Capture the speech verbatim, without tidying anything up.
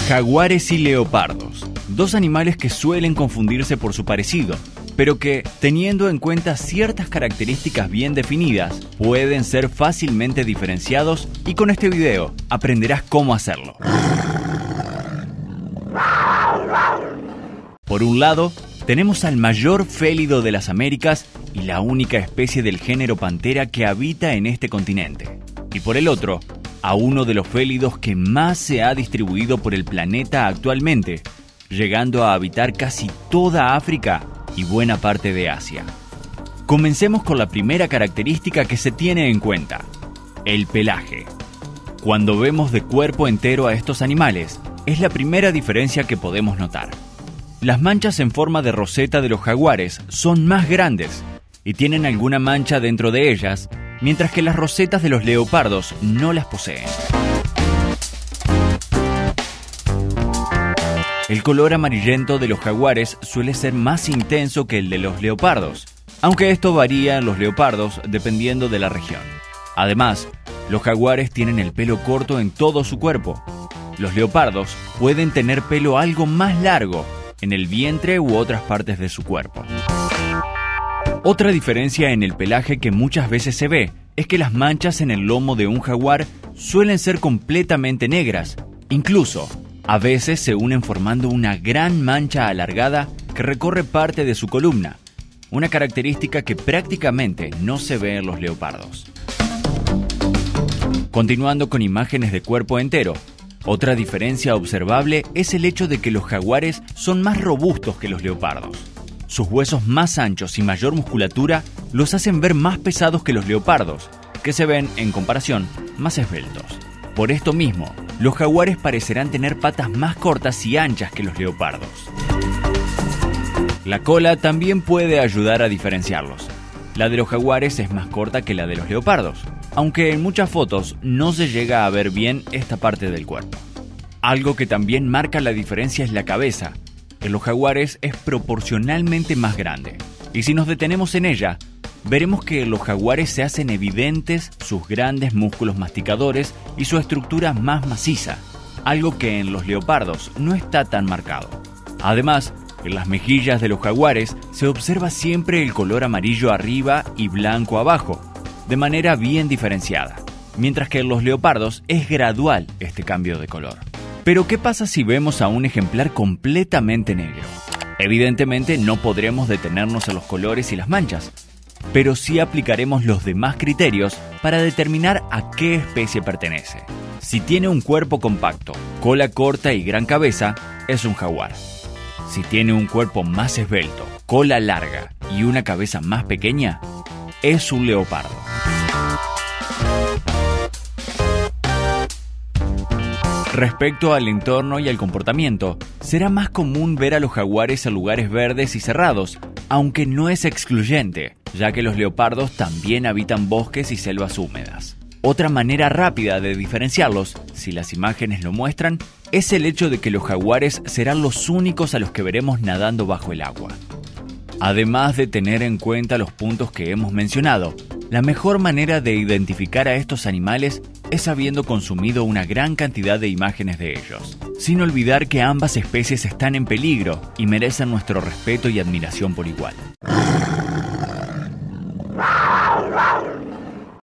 Jaguares y leopardos, dos animales que suelen confundirse por su parecido, pero que, teniendo en cuenta ciertas características bien definidas, pueden ser fácilmente diferenciados, y con este video aprenderás cómo hacerlo. Por un lado, tenemos al mayor félido de las Américas y la única especie del género Panthera que habita en este continente. Y por el otro, a uno de los félidos que más se ha distribuido por el planeta actualmente, llegando a habitar casi toda África y buena parte de Asia. Comencemos con la primera característica que se tiene en cuenta: el pelaje. Cuando vemos de cuerpo entero a estos animales, es la primera diferencia que podemos notar. Las manchas en forma de roseta de los jaguares son más grandes y tienen alguna mancha dentro de ellas, mientras que las rosetas de los leopardos no las poseen. El color amarillento de los jaguares suele ser más intenso que el de los leopardos, aunque esto varía en los leopardos dependiendo de la región. Además, los jaguares tienen el pelo corto en todo su cuerpo. Los leopardos pueden tener pelo algo más largo en el vientre u otras partes de su cuerpo. Otra diferencia en el pelaje que muchas veces se ve es que las manchas en el lomo de un jaguar suelen ser completamente negras. Incluso, a veces se unen formando una gran mancha alargada que recorre parte de su columna, una característica que prácticamente no se ve en los leopardos. Continuando con imágenes de cuerpo entero, otra diferencia observable es el hecho de que los jaguares son más robustos que los leopardos. Sus huesos más anchos y mayor musculatura los hacen ver más pesados que los leopardos, que se ven, en comparación, más esbeltos. Por esto mismo, los jaguares parecerán tener patas más cortas y anchas que los leopardos. La cola también puede ayudar a diferenciarlos. La de los jaguares es más corta que la de los leopardos, aunque en muchas fotos no se llega a ver bien esta parte del cuerpo. Algo que también marca la diferencia es la cabeza. En los jaguares es proporcionalmente más grande, y si nos detenemos en ella, veremos que en los jaguares se hacen evidentes sus grandes músculos masticadores y su estructura más maciza, algo que en los leopardos no está tan marcado. Además, en las mejillas de los jaguares se observa siempre el color amarillo arriba y blanco abajo, de manera bien diferenciada, mientras que en los leopardos es gradual este cambio de color. Pero ¿qué pasa si vemos a un ejemplar completamente negro? Evidentemente no podremos detenernos en los colores y las manchas, pero sí aplicaremos los demás criterios para determinar a qué especie pertenece. Si tiene un cuerpo compacto, cola corta y gran cabeza, es un jaguar. Si tiene un cuerpo más esbelto, cola larga y una cabeza más pequeña, es un leopardo. Respecto al entorno y al comportamiento, será más común ver a los jaguares en lugares verdes y cerrados, aunque no es excluyente, ya que los leopardos también habitan bosques y selvas húmedas. Otra manera rápida de diferenciarlos, si las imágenes lo muestran, es el hecho de que los jaguares serán los únicos a los que veremos nadando bajo el agua. Además de tener en cuenta los puntos que hemos mencionado, la mejor manera de identificar a estos animales es habiendo consumido una gran cantidad de imágenes de ellos, sin olvidar que ambas especies están en peligro y merecen nuestro respeto y admiración por igual.